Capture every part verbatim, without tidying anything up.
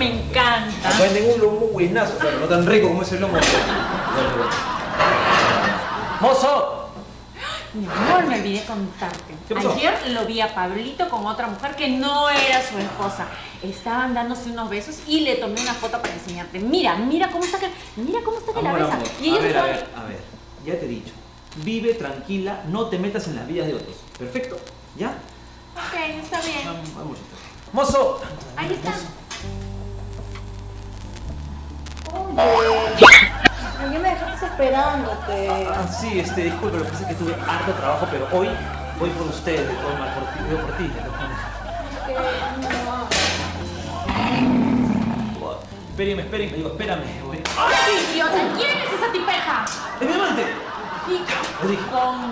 me encanta. Acá venden un lomo buenazo, pero no tan rico como ese lomo. ¡Mozo! Mi amor, me olvidé contarte. ¿Qué pasó? Ayer lo vi a Pablito con otra mujer que no era su esposa. Estaban dándose unos besos y le tomé una foto para enseñarte. Mira, mira cómo está que, mira cómo está que la Amor, besa. amor. Y ellos a ver, a estaban... ver, a ver. Ya te he dicho. Vive tranquila, no te metas en las vidas de otros. ¿Perfecto? ¿Ya? Ok, está bien. Vamos, vamos. ¡Mozo! Ahí está. Oye, ¿por qué me dejaste esperándote? Ah, sí, este, disculpe, lo que pasa es que tuve harto trabajo, pero hoy voy por usted, voy mal por ti, voy por ti. Que no. Espérame, espérame, digo, espérame. Voy. ¡Ay, idiota! ¿Quién es esa tipeja? ¡Es mi amante! Y Lo dije. con...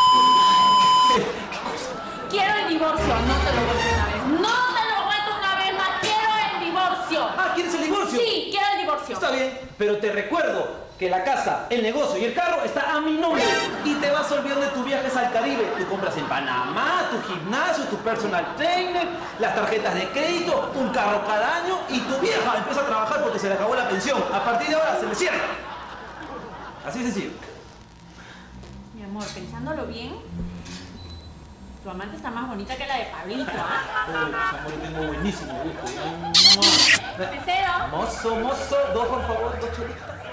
Quiero el divorcio, no te lo vuelvo una vez. ¡No te lo vuelvo una vez más! ¡Quiero el divorcio! Ah, ¿quieres el divorcio? Sí, quiero el divorcio. Está bien, pero te recuerdo que la casa, el negocio y el carro está a mi nombre. Y te vas olvidando de tus viajes al Caribe. Tú compras en Panamá, tu gimnasio, tu personal trainer, las tarjetas de crédito, un carro cada año y tu vieja empieza a trabajar porque se le acabó la pensión. A partir de ahora se le cierra. Así de sencillo. Mi amor, pensándolo bien, tu amante está más bonita que la de Pablito, ¿ah? Uy, amor, yo tengo buenísimo gusto. Mesero. Mozo, mozo, dos por favor, dos chelitas.